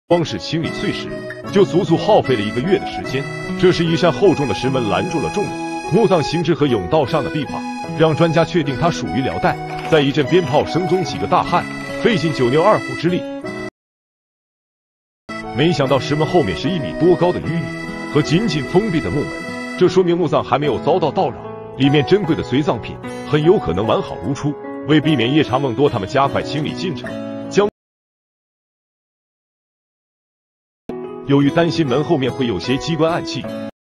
光是清理碎石，就足足耗费了1个月的时间。这时，一扇厚重的石门拦住了众人。墓葬形制和甬道上的壁画，让专家确定它属于辽代。在一阵鞭炮声中，几个大汉费尽9牛2虎之力，没想到石门后面是1米多高的淤泥和紧紧封闭的木门，这说明墓葬还没有遭到盗扰，里面珍贵的随葬品很有可能完好如初。为避免夜长梦多，他们加快清理进程。由于担心门后面会有些机关暗器，